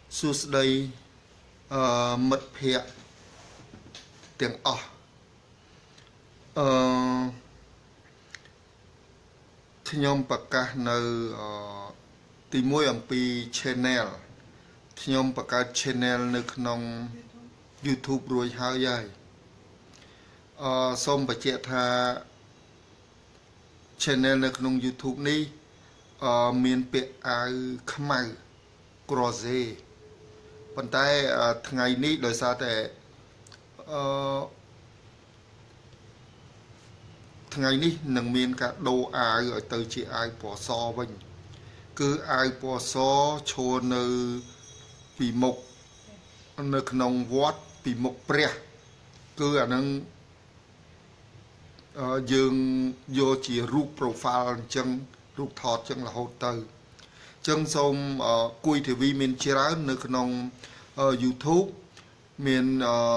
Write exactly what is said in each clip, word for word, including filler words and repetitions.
សួស្តីអឺមិត្តភ័ក្តិទាំងអស់អឺខ្ញុំប្រកាសនៅអឺទីមួយអំពី channel ខ្ញុំបង្កើត channel នៅក្នុង YouTube រួចហើយហើយអឺសូមបញ្ជាក់ថា channel នៅក្នុង YouTube នេះអឺមានពាក្យអាវខ្មៅ Croze ប៉ុន្តែថ្ងៃនេះដោយសារតែអឺថ្ងៃនេះនឹងមានការដូរអាវឲ្យទៅជាអាវពណ៌សវិញគឺអាវពណ៌សឈរនៅពីមុខនៅក្នុងវត្តពីមុខព្រះគឺអានឹងយើងយកជារូប profile អញ្ចឹងរូបថតអញ្ចឹងរហូតទៅអញ្ចឹងសូមគួយ TV មានច្រើននៅក្នុង YouTube មានអឺ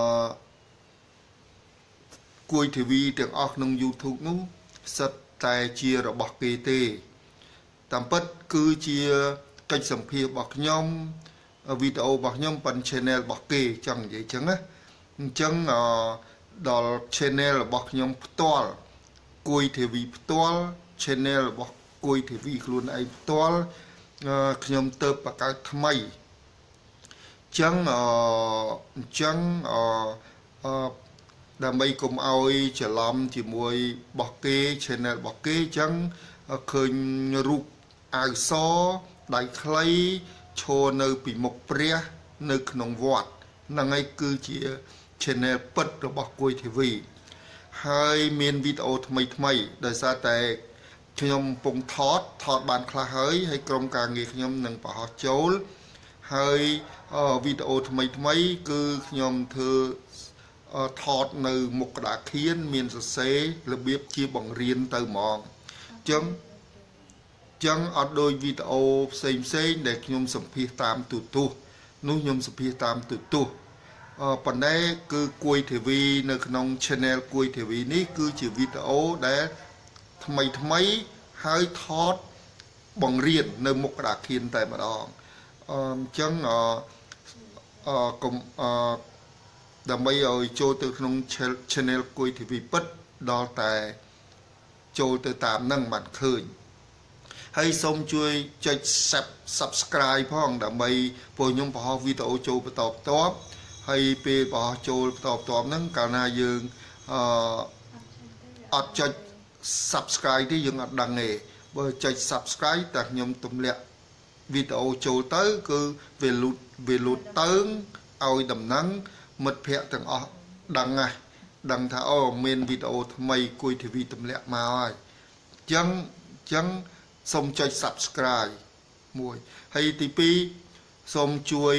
គួយ TV ទាំងអស់ក្នុង YouTube នោះសិតតែជារបស់គេទេតាមពិតគឺជាកិច្ចសម្ភាសរបស់ខ្ញុំវីដេអូរបស់ខ្ញុំប៉ុន channel របស់គេចង់និយាយអញ្ចឹងណាអញ្ចឹងដល់ channel របស់ខ្ញុំផ្ទាល់គួយ TV ផ្ទាល់ channel របស់គួយ TV ខ្លួនឯងផ្ទាល់ខ្ញុំទៅបង្កើតថ្មីអញ្ចឹងអអញ្ចឹងអអដើម្បីកុំឲ្យច្រឡំជាមួយរបស់គេ channel របស់គេអញ្ចឹងឃើញរូបអាវសដៃខ្លីឈរនៅពីមុខព្រះនៅក្នុងវត្តហ្នឹងហើយគឺជា channel ពិតរបស់គួយ TV ហើយមានវីដេអូថ្មីថ្មីដោយសារតែខ្ញុំកំពុងថតថតបានខ្លះហើយហើយក្រុមការងារខ្ញុំនឹងបង្ហោះចូលហើយវីដេអូថ្មីថ្មីគឺខ្ញុំធ្វើថតនៅមុខក្តារខៀនមានសរសេររបៀបជាបង្រៀនទៅហ្មងអញ្ចឹងចឹងអត់ដូចវីដេអូផ្សេងផ្សេងដែលខ្ញុំសម្ភាសតាមទូរទស្សន៍នោះខ្ញុំសម្ភាសតាមទូរទស្សន៍អឺប៉ុន្តែគឺគួយ TV នៅក្នុង channel គួយ TV នេះគឺជាវីដេអូដែលថ្មីថ្មីហើយថតបង្រៀននៅមុខក្តារខៀនតែម្ដងអញ្ចឹងអឺកុំអឺដើម្បីឲ្យចូលទៅក្នុង channel គួយ TV ពិតដល់តែចូលទៅតាមនឹងបានឃើញហើយសូមជួយចុច Subscribe ផងដើម្បីពួកខ្ញុំបង្ហោះវីដេអូចូលបន្តបន្ទាប់ហើយពេលបង្ហោះចូលបន្តបន្ទាប់ហ្នឹងកាលណាយើងអឺអត់ចុច Subscribe ទេយើងអត់ដឹងទេបើចុច Subscribe តែខ្ញុំទម្លាក់វីដេអូចូលទៅគឺវាលូតវាលូតទៅឲ្យដំណឹងមិត្តភ័ក្តិទាំងអស់ដឹងហើយដឹងថាអូមានវីដេអូថ្មីគួយ TV ទម្លាក់មកហើយអញ្ចឹងអញ្ចឹងសូមចុច Subscribe មួយហើយទីពីរសូមជួយ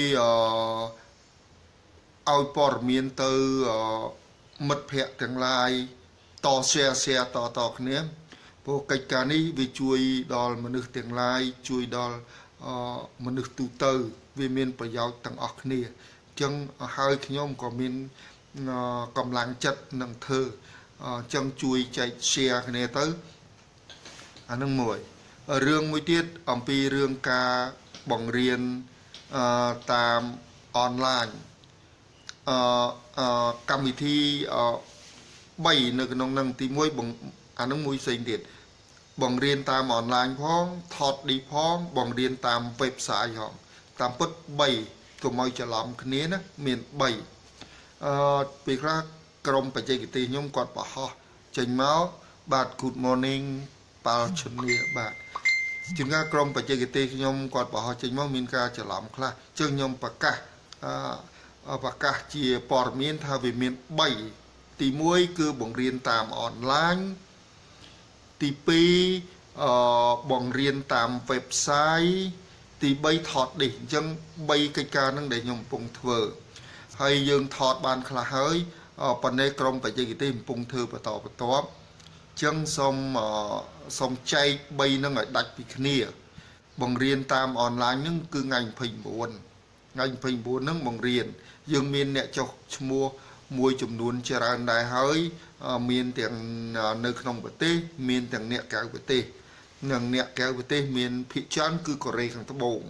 អឺឲ្យព័ត៌មានទៅមិត្តភ័ក្តិទាំងឡាយត share share តតគ្នាព្រោះកិច្ចការនេះវាជួយដល់មនុស្សទាំងឡាយជួយដល់មនុស្សទូទៅវាមានប្រយោជន៍ទាំងអស់គ្នាអញ្ចឹងហើយខ្ញុំក៏មានកម្លាំងចិត្តនឹងធ្វើអញ្ចឹងជួយចែក share គ្នាទៅអានឹងមួយរឿងមួយទៀតអំពីរឿងការបង្រៀនតាមអនឡាញអឺកម្មវិធីបីនៅក្នុងនឹងទីមួយអានឹងមួយផ្សេងទៀតបង្រៀនតាមអនឡាញផងថតឌីផងបង្រៀនតាម website ផងតាមពិតបីកុំឲ្យច្រឡំគ្នាណាមានបីអឺពេលខ្លះក្រុមបច្ចេកទេសខ្ញុំគាត់បង្ហោះចេញមកបាទ good morning ប៉ាល់ជំនាបាទជាងការក្រុមបច្ចេកទេសខ្ញុំគាត់បង្ហោះចេញមកមានការច្រឡំខ្លះជើងខ្ញុំប្រកាសអឺប្រកាសជាព័ត៌មានថាវាមានបីទីមួយគឺបង្រៀនតាមអនឡាញទីពីរអឺបង្រៀនតាម website ទីបីថតឌីសអញ្ចឹងបីកិច្ចការហ្នឹងដែលខ្ញុំកំពុងធ្វើហើយយើងថតបានខ្លះហើយប៉ុន្តែក្រុមបច្ចេកទេសកំពុងធ្វើបន្តបន្ទាប់ចឹងសូមសូមចែកបីនឹងឲ្យដាច់ពីគ្នាបង្រៀនតាមអនឡាញហ្នឹងគឺថ្ងៃยี่สิบเก้าថ្ងៃยี่สิบเก้าហ្នឹងបង្រៀនយើងមានអ្នកចុះឈ្មោះមួយចំនួនច្រើនដែរហើយមានទាំងនៅក្នុងប្រទេសមានទាំងអ្នកក្រៅប្រទេសនិងអ្នកក្រៅប្រទេសមានភាគច្រើនគឺកូរ៉េខាងត្បូង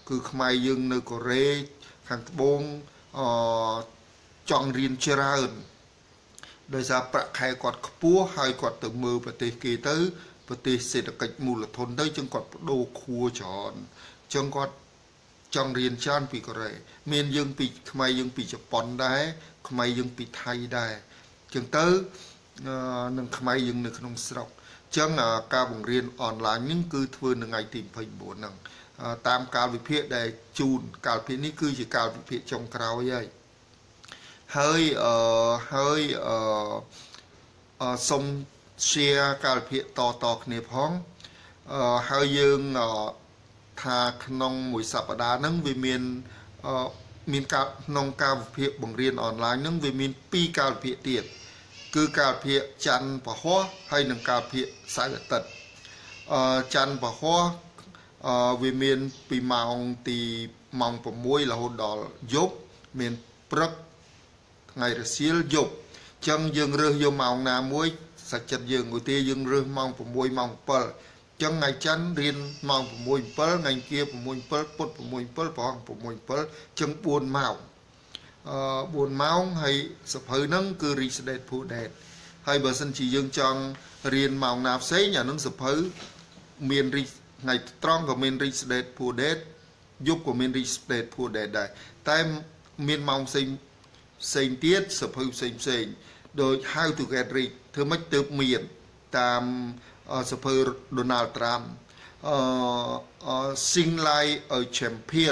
គឺខ្មែរយើងនៅកូរ៉េខាងត្បូងអចង់រៀនច្រើនដោយសារប្រាក់ខែគាត់ខ្ពស់ហើយគាត់ទៅមើលប្រទេសគេទៅប្រទេសសេដ្ឋកិច្ចមូលធនទៅចឹងគាត់បដូរខួរច្រើនចឹងគាត់ចង់រៀនច្រើនពីកូរ៉េមានយើងពីខ្មែរយើងពីជប៉ុនដែរខ្មែរយើងពីថៃដែរចឹងទៅនឹងខ្មែរយើងនៅក្នុងស្រុកចឹងការបង្រៀនអនឡាញនេះគឺធ្វើនៅថ្ងៃទីยี่สิบเก้าហ្នឹងតាមកាលវិភាគដែលជូនកាលវិភាគនេះគឺជាកាលវិភាគចុងក្រោយហើយហើយអឺហើយអឺសូម share កាលវិភាគតតគ្នាផងអឺហើយយើងថាក្នុងមួយសប្តាហ៍ហ្នឹងវាមានអឺមានការក្នុងកាលវិភាគបង្រៀនអនឡាញហ្នឹងវាមានពីរកាលវិភាគទៀតគឺកាលវិភាគច័ន្ទពហុហើយនិងកាលវិភាគសៅរ៍អាទិត្យអឺច័ន្ទពហុអឺវាមានពីម៉ោងទីម៉ោងหกរហូតដល់យប់មានព្រឹកថ្ងៃរសៀលយប់ចឹងយើងរើសយកម៉ោងណាមួយសាច់ចិត្តយើងឧទាហរណ៍យើងរើសម៉ោងหกម៉ោងเจ็ดចឹងថ្ងៃច័ន្ទរៀនម៉ោងหก เจ็ดថ្ងៃគៀหก เจ็ดពុធหก เจ็ดប្រហែលหก เจ็ดចឹងbốnម៉ោងអឺbốnម៉ោងហើយសភៅហ្នឹងគឺ reach date full date ហើយបើសិនជាយើងចង់រៀនម៉ោងណាផ្សេងអានឹងសភៅមាន reach ថ្ងៃត្រង់ក៏មាន reach date full date យប់ក៏មាន reach date full date ដែរតែមានម៉ោងផ្សេងផ្សេងទៀតសភៅផ្សេងផ្សេងដោយ how to get rich ធ្វើម៉េចទៅមានតាមសភៅ Donald Trump អឺ Sing like a champion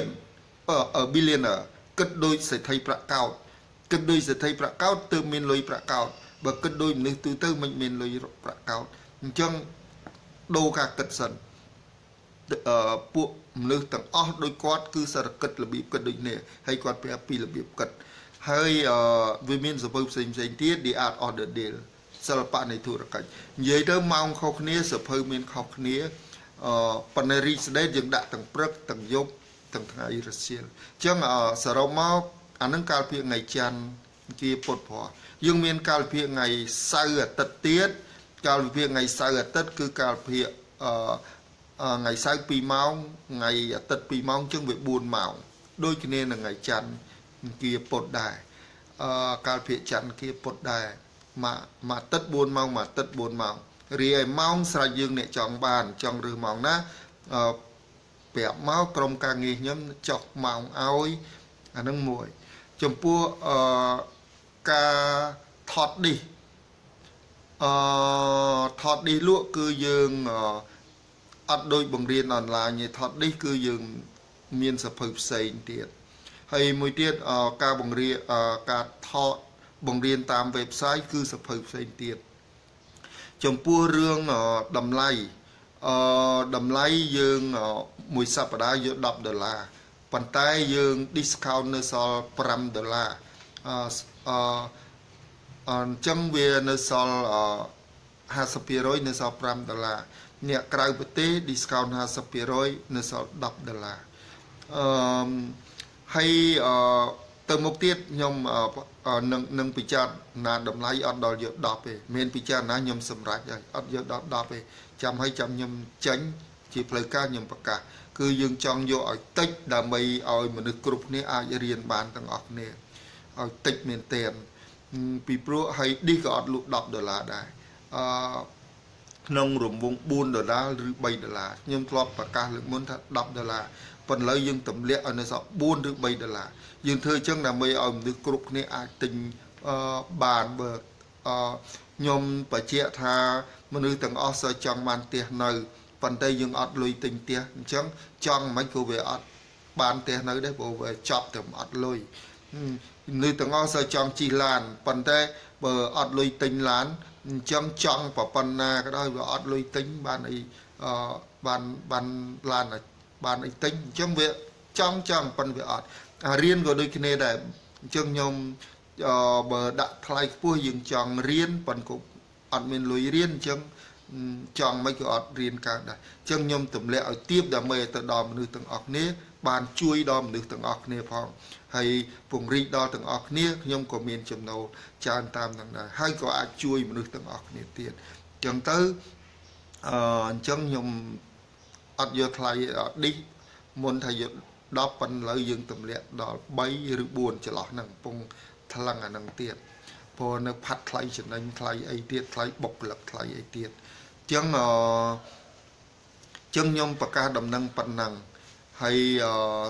a billionaire គិតដូចសេដ្ឋីប្រាក់កោតគិតដូចសេដ្ឋីប្រាក់កោតទើបមានលុយប្រាក់កោតបើគិតដូចមនុស្សទូទៅមិនមានលុយប្រាក់កោតអញ្ចឹងដូរការគិតសិនអឺពួកមនុស្សទាំងអស់ដូចគាត់គឺសារគិតរបៀបគិតដូចនេះហើយគាត់ប្រាប់ពីរបៀបគិតហើយអឺវាមានសភៅផ្សេងផ្សេងទៀត The Art of the Deal សិល្បៈនៃធុរកិច្ចនិយាយទៅម៉ោងខុសគ្នាសភៅមានខុសគ្នាអឺប៉ុន្តែ reach date យើងដាក់ទាំងព្រឹកទាំងយប់ទាំងថ្ងៃរសៀលអញ្ចឹងសរុបមកអានឹងកាលភាគថ្ងៃច័ន្ទជាពុទ្ធព្រោះយើងមានកាលភាគថ្ងៃសៅរ៍អាទិត្យទៀតកាលវិភាគថ្ងៃសៅរ៍អាទិត្យគឺកាលភាគអឺថ្ងៃសៅរ៍ពីរម៉ោងថ្ងៃអាទិត្យពីរម៉ោងអញ្ចឹងវាbốnម៉ោងដូចគ្នានឹងថ្ងៃច័ន្ទជាពុទ្ធដែរអឺកាលភាគច័ន្ទជាពុទ្ធដែរមួយមួយអាទិត្យbốnម៉ោងមួយអាទិត្យbốnម៉ោងរីឯម៉ោងស្រេចយើងអ្នកចង់បានចង់រើសម៉ោងណាអឺប្រាប់មកក្រុមការងារខ្ញុំចុះម៉ោងឲ្យអានឹងមួយចំពោះអឺការថតឌីសអឺថតឌីសលក់គឺយើងអត់ដូចបង្រៀនអនឡាញទេថតឌីសគឺយើងមានសភៅផ្សេងទៀតហើយមួយទៀតការបង្រៀនការថតបង្រៀនតាម website គឺសភៅផ្សេងទៀតចំពោះរឿងតម្លៃអឺតម្លៃយើងមួយសប្តាហ៍យកដប់ដុល្លារប៉ុន្តែយើង discount នៅសល់fiveដុល្លារអឺអញ្ចឹងវានៅសល់fifty percentនៅសល់fiveដុល្លារអ្នកក្រៅប្រទេស discount fifty percentនៅសល់tenដុល្លារអឺហើយអឺទៅមុខទៀតខ្ញុំនឹងនឹងពិចារណាតម្លៃអត់ដល់យកtenទេមានពិចារណាខ្ញុំសម្រេចហើយអត់យកដល់tenទេចាំឲ្យចាំខ្ញុំចេញជាផ្លូវការខ្ញុំប្រកាសគឺយើងចង់យកឲ្យតិចដើម្បីឲ្យមនុស្សគ្រប់គ្នាអាចរៀនបានទាំងអស់គ្នាឲ្យតិចមែនទែនពីព្រោះហើយឌីសក៏អត់លក់tenដុល្លារដែរអឺក្នុងរង្វង់fourដុល្លារឬthreeដុល្លារខ្ញុំធ្លាប់ប្រកាសលើកមុនថាtenដុល្លារប៉ុន្តែឥឡូវយើងទម្លាក់ឲ្យនៅសល់fourឬthreeដុល្លារយើងធ្វើអញ្ចឹងដើម្បីឲ្យមនុស្សគ្រប់គ្នាអាចទិញអឺបានបើអឺខ្ញុំបញ្ជាក់ថាមនុស្សទាំងអស់សូវចង់បានផ្ទះនៅប៉ុន្តែយើងអត់លុយទិញផ្ទះអញ្ចឹងចង់មិនក៏វាអត់បានផ្ទះនៅដែរព្រោះវាចប់តែអត់លុយមនុស្សទាំងអស់សូវចង់ជិះឡានប៉ុន្តែបើអត់លុយទិញឡានអញ្ចឹងចង់ប៉ុណ្ណាក៏ដោយវាអត់លុយទិញបានអីអឺបានបានឡានបានអីទិញអញ្ចឹងវាចង់ចង់ប៉ុន្តែវាអត់អារៀនក៏ដូចគ្នាដែរអញ្ចឹងខ្ញុំអឺបើដាក់ថ្លៃខ្ពស់យើងចង់រៀនប៉ុន្តែអត់មានលុយរៀនអញ្ចឹងចង់មិនក៏អត់រៀនកើតដែរអញ្ចឹងខ្ញុំទម្លាក់ឲ្យទៀបដើម្បីទៅដល់មនុស្សទាំងអស់គ្នាបានជួយដល់មនុស្សទាំងអស់គ្នាផងហើយពង្រីកដល់ទាំងអស់គ្នាខ្ញុំក៏មានចំណូលច្រើនតាមនឹងដែរហើយក៏អាចជួយមនុស្សទាំងអស់គ្នាទៀតអញ្ចឹងទៅអឺអញ្ចឹងខ្ញុំអត់យកថ្លៃឌីសមុនថាយក đọc phần lợi dương tầm liệt đó bấy rực buồn cho lọ nâng bông thà lăng à nâng tiệt bồ nó phát thay cho nên thay ấy tiệt thay bộc lực thay ấy tiệt chẳng ờ chân nhông bạc ca đầm nâng phần nâng hay ờ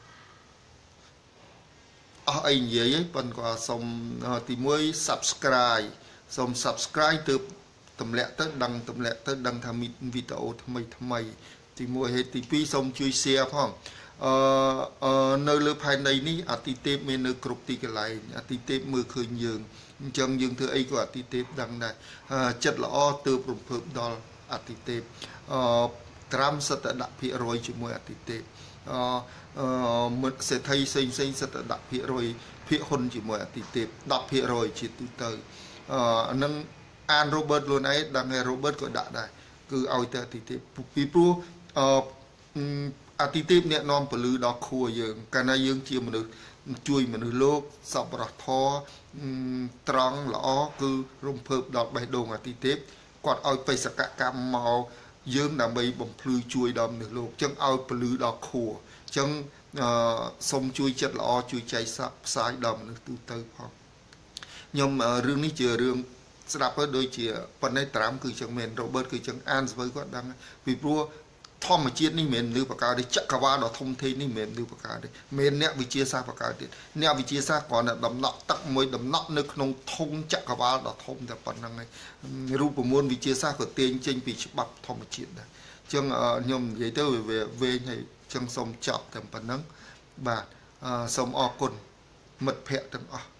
ấy vậy ấy phần qua xong thì mới subscribe xong subscribe từ tầm lẹ tới đăng tầm lẹ tới đăng tham video tham mày tham mày thì mua hết thì pi xong chui xe phong ờ nơi lơ phai này ní à tí tép bên nơi cột tí cái này à tí tép mưa khơi nhường chân dương thứ ấy của à tí tép đăng này chất lõ từ bụng phượng đo à tí tép tram sẽ đã đặt phía rồi chỉ mua à tí tép mình sẽ thấy sinh sinh sẽ đã đặt phía rồi phía hôn chỉ mua à tí tép đặt phía rồi chỉ từ từ nâng an Robert luôn ấy đang nghe Robert gọi đã đây cứ ao ta tí tép vì pro à tí tép nè non bự lư đo khua dương cái này dương chia mình được chui mình được lốp sọc bọt thò trăng lõ cứ rung phớp đọt bài đồ à tí tép quạt ao phải sạc cả cam màu dương đã bị bầm phơi chui đầm được lốp chân ao bự lư đo khua chân sông chui chất lõ chui cháy sáp sai đầm được từ từ không nhưng mà rương ní chưa rương đáp với đôi chị phần này tám cứ chẳng mền Robert cứ chẳng an với con đang vì pro thom mà chia ní mền lưu bạc ca đi chắc cả ba đó thông thế ní mền lưu bạc ca đi mền nè vì chia xa bạc ca đi nè vì chia xa còn là đầm nọ tắc môi đầm nọ nước nông thông chắc cả ba đó thôngแต่phần năng nàyรูปmôn vì chia xa của tiền trên vì bắp thom mà chuyện này chẳng nhom vậy tới về về này chẳng xong chọc tầm phần năng và xong o cồn mật phẹ tầm o